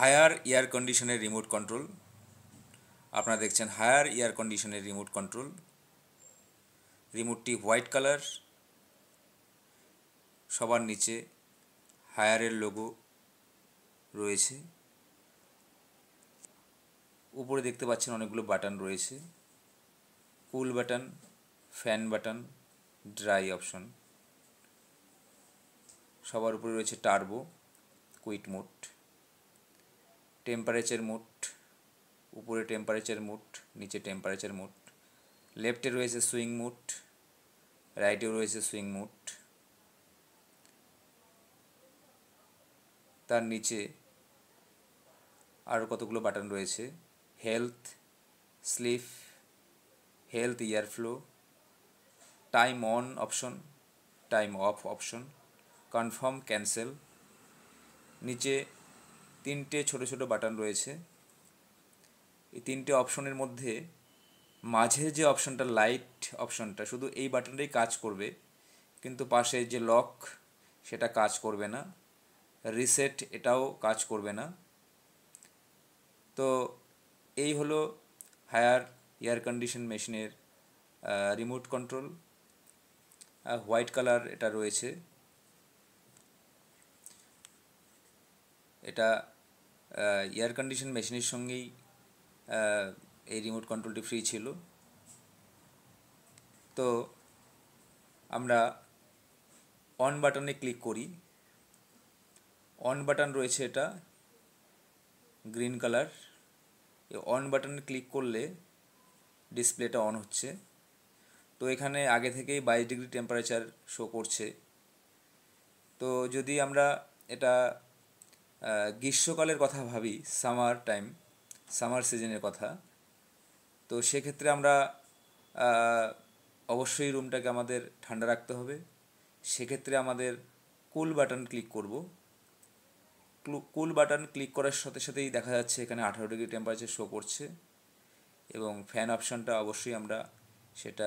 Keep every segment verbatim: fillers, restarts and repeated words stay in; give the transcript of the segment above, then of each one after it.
Higher air কন্ডিশনের remote control. আপনারা দেখছেন হায়ার এয়ার কন্ডিশনের রিমোট কন্ট্রোল। রিমোটটি হোয়াইট কালার, সবার নিচে হায়ারের লোগো রয়েছে। উপরে দেখতে পাচ্ছেন অনেকগুলো বাটন রয়েছে, cool button, fan button, dry option. সবার উপরে রয়েছে turbo, quiet mode, temperature mode, উপরে টেম্পারেচার মোড, নিচে টেম্পারেচার মোড। লেফটে রয়েছে সুইং মোড, রাইটেও রয়েছে সুইং মোড। তার নিচে আরও কতগুলো বাটন রয়েছে, health, sleep, health air flow, time on option, time off option, confirm, cancel. নিচে তিনটে ছোট ছোট বাটন রয়েছে। এই তিনটে অপশনের মধ্যে মাঝে যে অপশনটা লাইট অপশনটা, শুধু এই বাটনটাই কাজ করবে, কিন্তু পাশে যে লক সেটা কাজ করবে না, রিসেট এটাও কাজ করবে না। তো এই হলো হায়ার এয়ার কন্ডিশন মেশিনের রিমোট কন্ট্রোল। হোয়াইট কালার এটা রয়েছে। এটা এয়ার কন্ডিশন মেশিনের সঙ্গেই এই রিমোট কন্ট্রোলটি ফ্রি ছিল। তো আমরা অন বাটনে ক্লিক করি। অন বাটন রয়েছে, এটা গ্রিন কালার। এই অন বাটনে ক্লিক করলে ডিসপ্লেটা অন হচ্ছে। তো এখানে আগে থেকেই বাইশ ডিগ্রি টেম্পারেচার শো করছে। তো যদি আমরা এটা গ্রীষ্মকালের কথা ভাবি, সামার টাইম, সামার সিজনের কথা, তো সেক্ষেত্রে আমরা অবশ্যই রুমটাকে আমাদের ঠান্ডা রাখতে হবে। সেক্ষেত্রে আমাদের কুল বাটন ক্লিক করব। কুল বাটন ক্লিক করার সাথে সাথেই দেখা যাচ্ছে এখানে আঠারো ডিগ্রি টেম্পারেচার শো করছে, এবং ফ্যান অপশানটা অবশ্যই আমরা সেটা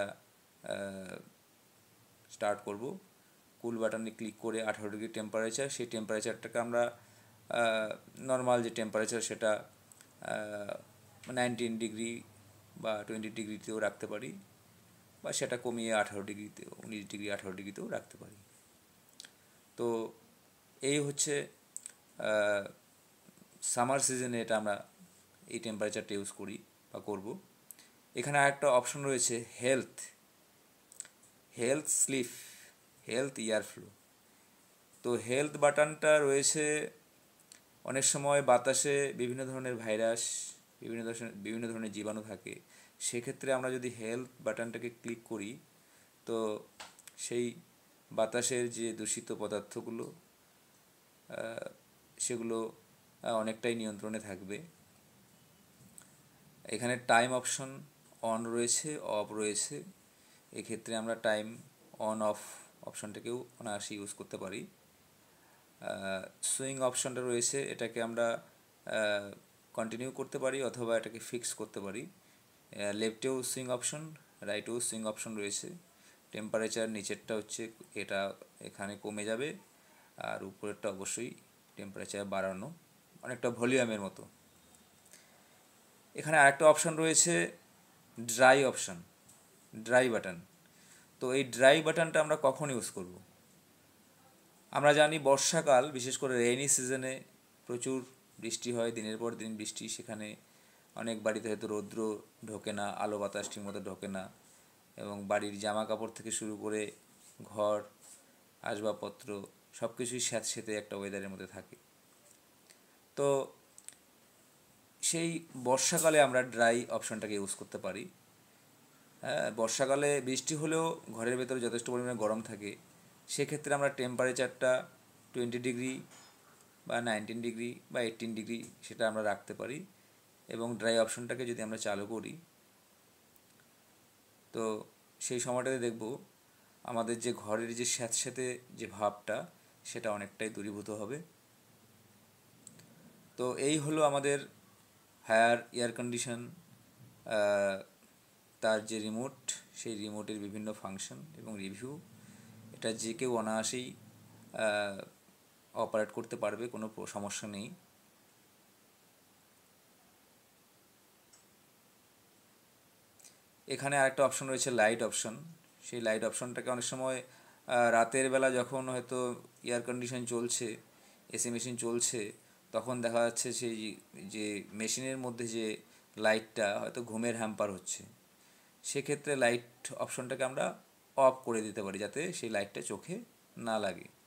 স্টার্ট করব। কুল বাটনে ক্লিক করে আঠারো ডিগ্রি টেম্পারেচার, সেই টেম্পারেচারটাকে আমরা নর্মাল যে টেম্পারেচার সেটা নাইনটিন ডিগ্রি বা টোয়েন্টি ডিগ্রিতেও রাখতে পারি, বা সেটা কমিয়ে আঠারো ডিগ্রিতেও, উনিশ ডিগ্রি আঠারো ডিগ্রিতেও রাখতে পারি। তো এই হচ্ছে সামার সিজনে এটা আমরা এই টেম্পারেচারটা ইউজ করি বা করব। এখানে আরেকটা অপশন রয়েছে health, health sleep, health air flow. তো হেলথ বাটনটা রয়েছে, অনেক সময় বাতাসে বিভিন্ন ধরনের ভাইরাস, বিভিন্ন ধরনের বিভিন্ন ধরনের জীবাণু থাকে। সেক্ষেত্রে আমরা যদি হেলথ বাটনটাকে ক্লিক করি, তো সেই বাতাসের যে দূষিত পদার্থগুলো সেগুলো অনেকটাই নিয়ন্ত্রণে থাকবে। এখানে টাইম অপশন অন রয়েছে, অফ রয়েছে। এক্ষেত্রে আমরা টাইম অন অফ অপশনটাকেও অনায়াসে ইউজ করতে পারি। সুইং অপশনটা রয়েছে, এটাকে আমরা কন্টিনিউ করতে পারি অথবা এটাকে ফিক্স করতে পারি। লেফটেও সুইং অপশন, রাইটেও সুইং অপশন রয়েছে। টেম্পারেচার নিচেরটা হচ্ছে এটা এখানে কমে যাবে, আর উপরেরটা অবশ্যই টেম্পারেচার বাড়ানো, অনেকটা ভলিউমের মতো। এখানে আরেকটা অপশন রয়েছে ড্রাই অপশন, ড্রাই বাটন। তো এই ড্রাই বাটনটা আমরা কখন ইউজ করব? আমরা জানি বর্ষাকাল, বিশেষ করে রেইনি সিজনে প্রচুর বৃষ্টি হয়, দিনের পর দিন বৃষ্টি। সেখানে অনেক বাড়িতে হয়তো রৌদ্র ঢোকে না, আলো বাতাস ঠিক মতো ঢোকে না, এবং বাড়ির জামা কাপড় থেকে শুরু করে ঘর, আসবাবপত্র সব কিছুই স্যাঁতসেঁতে একটা ওয়েদারের মধ্যে থাকে। তো সেই বর্ষাকালে আমরা ড্রাই অপশনটাকে ইউজ করতে পারি। হ্যাঁ, বর্ষাকালে বৃষ্টি হলেও ঘরের ভেতরে যথেষ্ট পরিমাণে গরম থাকে। সেক্ষেত্রে আমরা টেম্পারেচারটা টোয়েন্টি ডিগ্রি বা নাইনটিন ডিগ্রি বা এইটিন ডিগ্রি সেটা আমরা রাখতে পারি, এবং ড্রাই অপশনটাকে যদি আমরা চালু করি, তো সেই সময়টাতে দেখব আমাদের যে ঘরের যে স্যাঁতস্যাঁতে যে ভাবটা সেটা অনেকটাই দূরীভূত হবে। তো এই হলো আমাদের হায়ার এয়ার কন্ডিশন, তার যে রিমোট, সেই রিমোটের বিভিন্ন ফাংশন এবং রিভিউ। এটা যে কেউ অনায়াসেই অপারেট করতে পারবে, কোনো সমস্যা নেই। এখানে আরেকটা অপশন রয়েছে লাইট অপশন। সেই লাইট অপশনটাকে অনেক সময় রাতের বেলা যখন হয়তো এয়ার কন্ডিশন চলছে, এসি মেশিন চলছে, তখন দেখা যাচ্ছে সেই যে মেশিনের মধ্যে যে লাইটটা হয়তো ঘুমের হ্যাম্পার হচ্ছে, সেক্ষেত্রে লাইট অপশনটাকে আমরা অফ করে দিতে পারি যাতে সেই লাইটটা চোখে না লাগে।